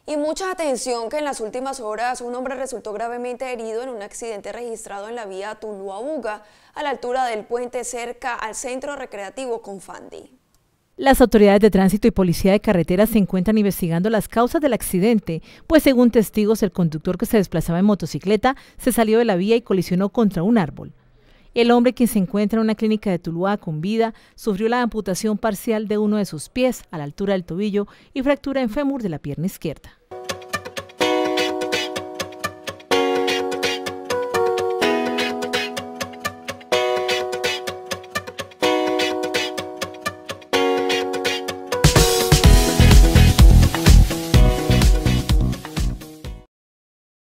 Y mucha atención que en las últimas horas un hombre resultó gravemente herido en un accidente registrado en la vía Tuluá-Buga, a la altura del puente cerca al centro recreativo Confandi. Las autoridades de tránsito y policía de carreteras se encuentran investigando las causas del accidente, pues según testigos el conductor que se desplazaba en motocicleta se salió de la vía y colisionó contra un árbol. El hombre, quien se encuentra en una clínica de Tuluá con vida, sufrió la amputación parcial de uno de sus pies a la altura del tobillo y fractura en fémur de la pierna izquierda.